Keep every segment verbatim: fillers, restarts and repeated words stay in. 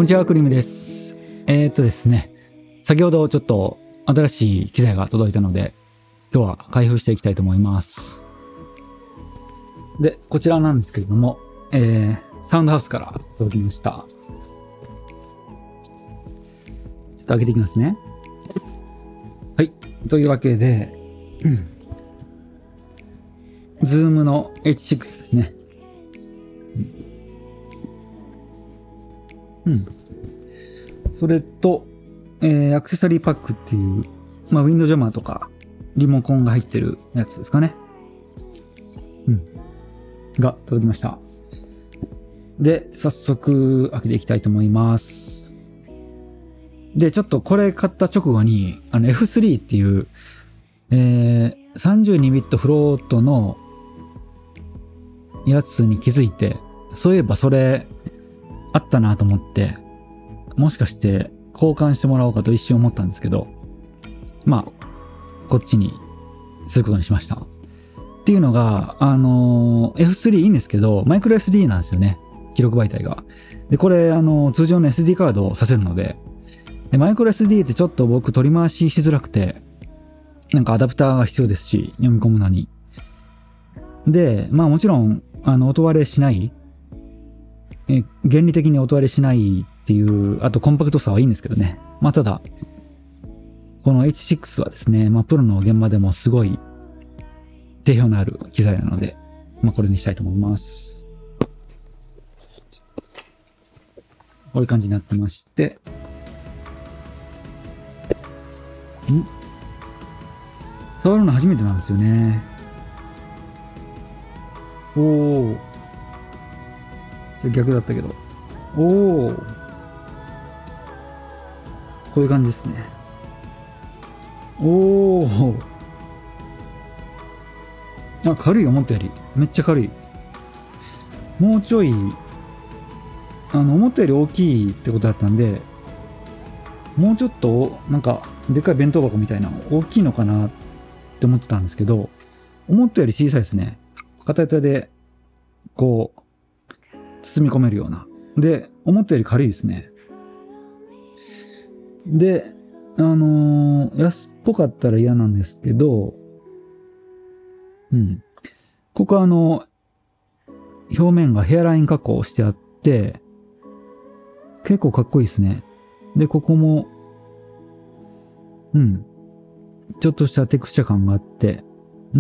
にちは、クリームです。えー、っとですね、先ほどちょっと新しい機材が届いたので、今日は開封していきたいと思います。で、こちらなんですけれども、えー、サウンドハウスから届きました。ちょっと開けていきますね。はい。というわけで、うん、ズームの エイチシックス ですね。うん。うん、それと、えー、アクセサリーパックっていう、まあ、ウィンドジャマーとか、リモコンが入ってるやつですかね。うん。が届きました。で、早速開けていきたいと思います。で、ちょっとこれ買った直後に、あの エフスリー っていう、えー、さんじゅうにビットフロートのやつに気づいて、そういえばそれあったなと思って、もしかして交換してもらおうかと一瞬思ったんですけど、まあ、こっちにすることにしました。っていうのが、あのー、エフスリー いいんですけど、マイクロ エスディー なんですよね。記録媒体が。で、これ、あのー、通常の エスディー カードをさせるので、でマイクロ エスディー ってちょっと僕取り回ししづらくて、なんかアダプターが必要ですし、読み込むのに。で、まあもちろん、あの、音割れしない、え、原理的に音割れしないっていう、あとコンパクトさはいいんですけどね。まあただ、この エイチシックス はですね、まあプロの現場でもすごい定評のある機材なので、まあこれにしたいと思います。こういう感じになってまして、ん触るの初めてなんですよね。おー。逆だったけど。おー。こういう感じですね。おー。あ、軽い、思ったより。めっちゃ軽い。もうちょい、あの、思ったより大きいってことだったんで、もうちょっと、なんか、でっかい弁当箱みたいな、大きいのかなって思ってたんですけど、思ったより小さいですね。片手で、こう、包み込めるような。で、思ったより軽いですね。で、あのー、安っぽかったら嫌なんですけど、うん。ここはあの、表面がヘアライン加工してあって、結構かっこいいですね。で、ここも、うん。ちょっとしたテクスチャ感があって、うん。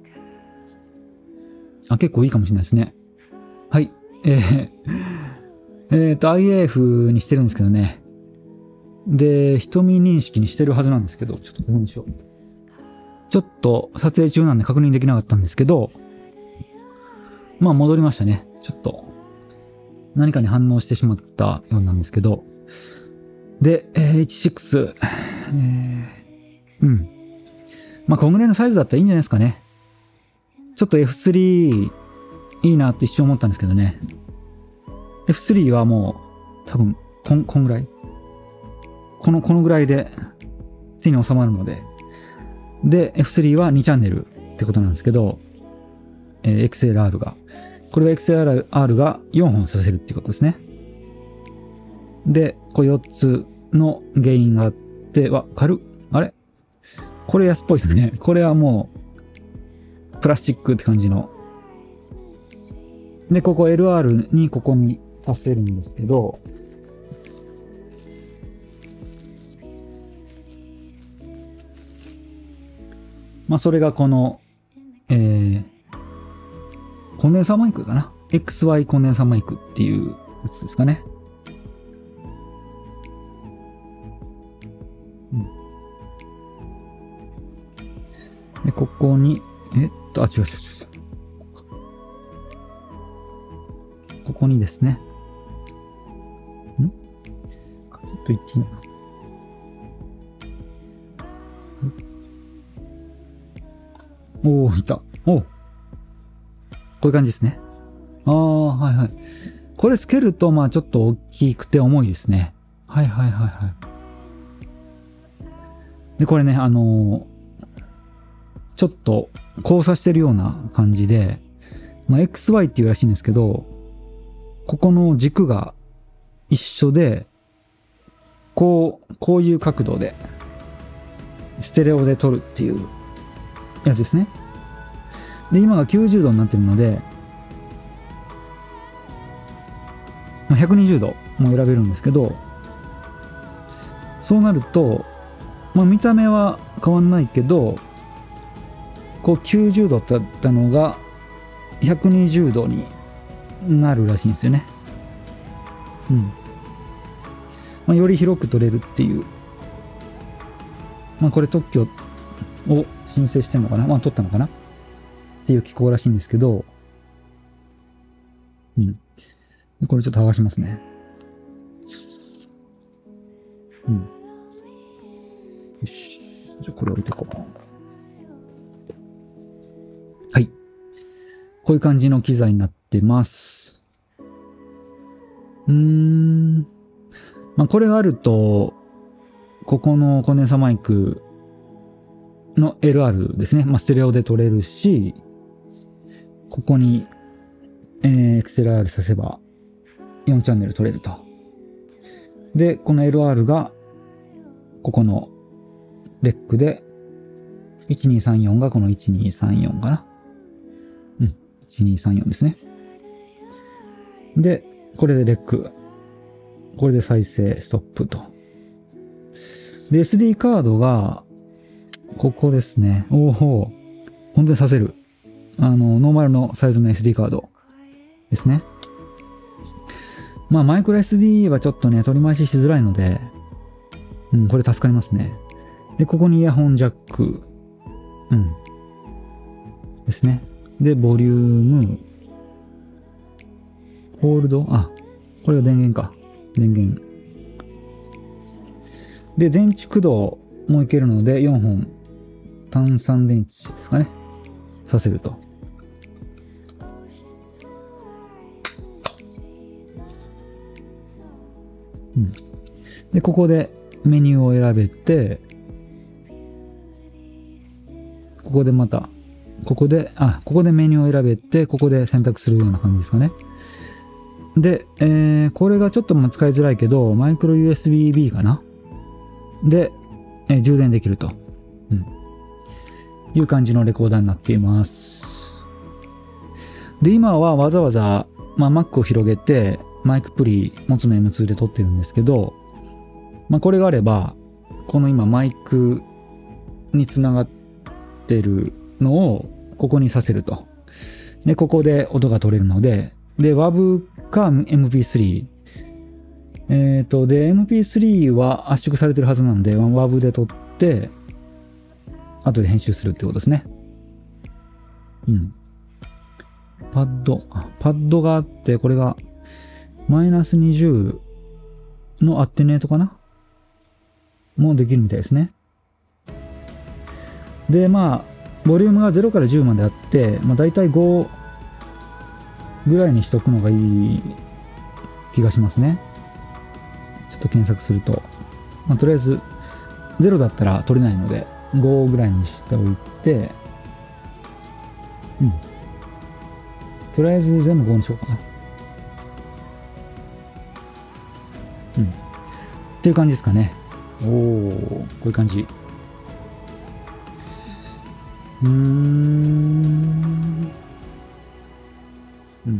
あ、結構いいかもしれないですね。はい。えー、えーと、アイエーエフ にしてるんですけどね。で、瞳認識にしてるはずなんですけど、ちょっと確認しよう。ちょっと撮影中なんで確認できなかったんですけど、まあ戻りましたね。ちょっと、何かに反応してしまったようなんですけど。で、えー、エイチシックス、えー、うん。まあこんぐらいのサイズだったらいいんじゃないですかね。ちょっと エフスリー、いいなって一瞬思ったんですけどね。エフスリー はもう、多分、こん、こんぐらいこの、このぐらいで手に収まるので。で、エフスリー はにチャンネルってことなんですけど、えー、エックスエルアール が。これは エックスエルアール がよんほんさせるってことですね。で、これよっつの原因があって、わ、軽っ。あれこれ安っぽいですね。これはもう、プラスチックって感じの。で、ここ エルアール にここにさせるんですけど、まあ、それがこの、えー、コンデンサーマイクかな ?エックスワイ コンデンサーマイクっていうやつですかね。うん。で、ここに、えっと、あ、違う違う違う。ここにですね。んちょっと言っていいのかな。おー、いた。おー。こういう感じですね。ああ、はいはい。これつけると、まあちょっと大きくて重いですね。はいはいはいはい。で、これね、あのー、ちょっと交差してるような感じで、まあ エックスワイ っていうらしいんですけど、ここの軸が一緒で、こう、こういう角度で、ステレオで撮るっていうやつですね。で、今がきゅうじゅうどになってるので、ひゃくにじゅうども選べるんですけど、そうなると、まあ見た目は変わんないけど、こうきゅうじゅうどだったのがひゃくにじゅうどになるらしいんですよね。うん。まあ、より広く撮れるっていう。まあこれ特許を申請してんのかな、まあ取ったのかなっていう機構らしいんですけど、うん。これちょっと剥がしますね。うん。よし。じゃあこれ置いてこう。はい。こういう感じの機材になってます。うーん。まあこれがあると、ここのコンデンサマイクの エルアール ですね。まあステレオで撮れるし、ここに、えー、エクセルアール させばよんチャンネル撮れると。で、この エルアール が、ここのレックで、いちにさんよんがこのいちにさんよんかな。うん。いちにさんよんですね。で、これでレック。これで再生、ストップと。で、エスディー カードが、ここですね。おお、本当にさせる。あの、ノーマルのサイズの エスディー カードですね。まあ、マイクロ エスディー はちょっとね、取り回ししづらいので、うん、これ助かりますね。で、ここにイヤホンジャック。うん。ですね。で、ボリューム。ホールド。あ、これが電源か。電源。で、電池駆動もいけるので、よんほん単三電池ですかね。させると。うん。で、ここでメニューを選べて、ここでまた、ここで、あ、ここでメニューを選べて、ここで選択するような感じですかね。で、えー、これがちょっと使いづらいけど、マイクロ ユーエスビービー かなで、えー、充電できると。うん。いう感じのレコーダーになっています。で、今はわざわざ、まあ、Mac を広げて、マイクプリ持つの エムツー で撮ってるんですけど、まあ、これがあれば、この今マイクにつながってるのをここにさせると。で、ここで音が取れるので、で、ダブリュー か エムピースリー。えっと、で、エムピースリー は圧縮されてるはずなので、ダブリュー で撮って、後で編集するってことですね。うん。パッド、パッドがあって、これが、マイナスにじゅうのアテネートかなもうできるみたいですね。で、まあ、ボリュームがゼロからじゅうまであって、まあ大体ごぐらいにしとくのがいい気がしますね。ちょっと検索すると。まあとりあえず、ゼロだったら取れないので、ごぐらいにしておいて、うん。とりあえず全部ごにしようかな。うん。っていう感じですかね。おー、こういう感じ。うーん。うん。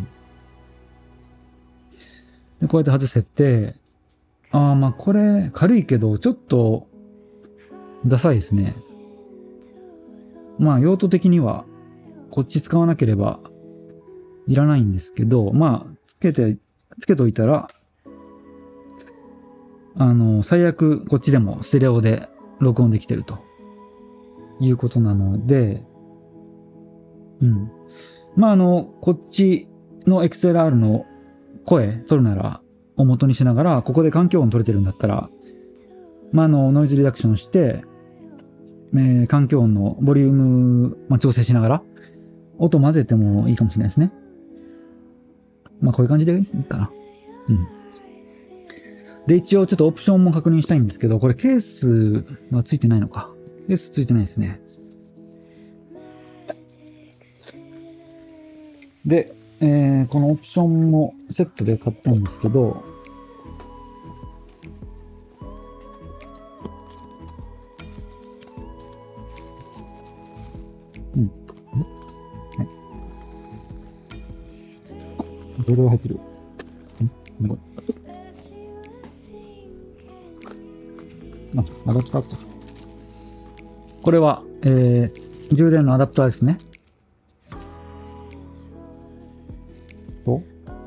で、こうやって外せて、ああ、まあこれ軽いけど、ちょっと、ダサいですね。まあ用途的には、こっち使わなければ、いらないんですけど、まあ、つけて、つけといたら、あの、最悪こっちでもステレオで録音できてるということなので、うん。まあ、あの、こっちの エックスエルアール の声取るなら、を元にしながら、ここで環境音取れてるんだったら、まあ、あの、ノイズリダクションして、えー、環境音のボリューム、まあ、調整しながら、音混ぜてもいいかもしれないですね。まあ、こういう感じでいいかな。うん。で、一応ちょっとオプションも確認したいんですけど、これケースはついてないのか。ケースついてないですね。で、えー、このオプションもセットで買ったんですけど、 どれが入ってる？んこれ。あ、アダプターか。これは、えー、充電のアダプターですね。と、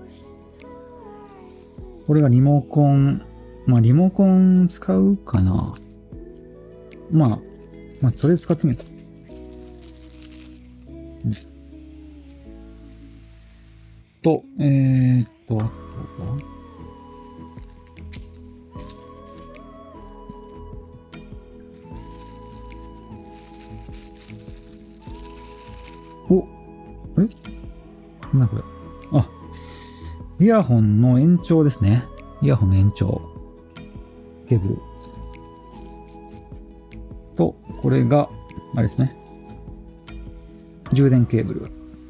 これがリモコン。まあ、リモコン使うかな。まあ、まあ、とりあえず使ってみよう。うん、と、えーっと、あとはお、あれなんだこれ。あ、イヤホンの延長ですね。イヤホンの延長。ケーブル。と、これが、あれですね。充電ケーブル。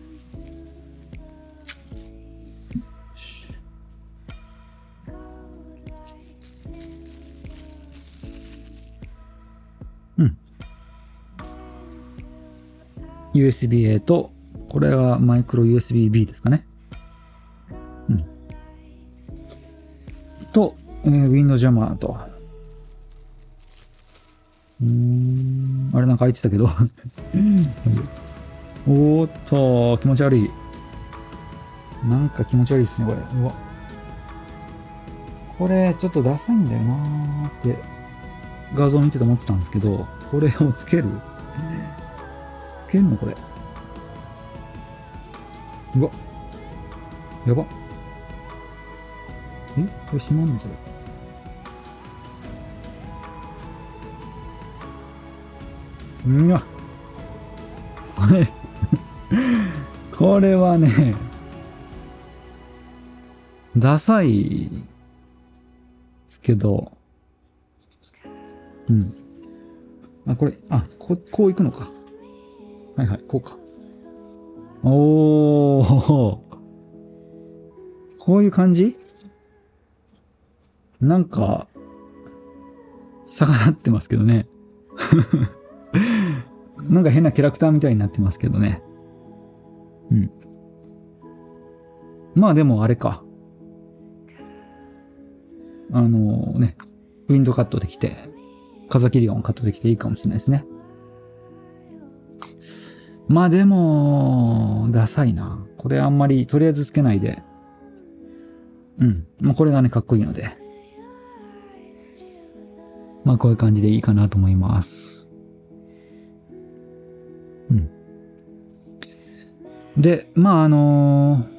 うん。ユーエスビーエー と、これはマイクロ ユーエスビービー ですかね。うん。と、えー、ウィンドジャマーと。うーん。あれなんか開いてたけど。おーっと、気持ち悪い。なんか気持ち悪いですね、これ。うわ。これ、ちょっとダサいんだよなーって、画像見てて思ったんですけど、これをつけるつけんのこれ。うわ。やば。えこれ閉まんのそれ。うわ。これ、これはね、ダサいですけど、うん。あ、これ、あ、こ、こういくのか。はいはい、こうか。おー、こういう感じ？なんか、逆らってますけどね。なんか変なキャラクターみたいになってますけどね。うん。まあでもあれか。あのね、ウィンドカットできて、風切り音カットできていいかもしれないですね。まあでも、ダサいな。これあんまり、とりあえずつけないで。うん。まあこれがね、かっこいいので。まあこういう感じでいいかなと思います。うん。で、まああのー、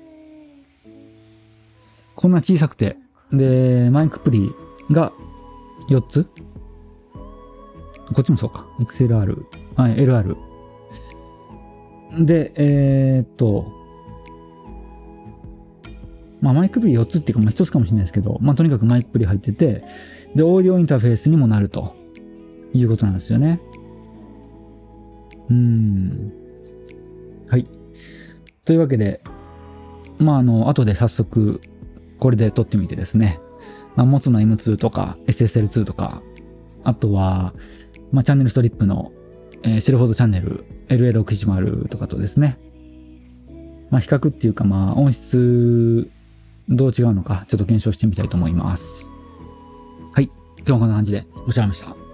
こんな小さくて、で、マイクプリがよっつこっちもそうか。エックスエルアール。はい、エルアール。で、えー、っと、まあマイクプリよっつっていうか、まあひとつかもしれないですけど、まあとにかくマイクプリ入ってて、で、オーディオインターフェースにもなるということなんですよね。うーん。はい。というわけで、まああの、後で早速、これで撮ってみてですね。まあ、モツの エムツー とか エスエスエルツー とか、あとは、まあ、チャンネルストリップの、えー、シェルフォードチャンネル エルエーろくいちまる とかとですね。まあ、比較っていうか、まあ、音質、どう違うのか、ちょっと検証してみたいと思います。はい。今日はこんな感じでご視聴ありがとうございました。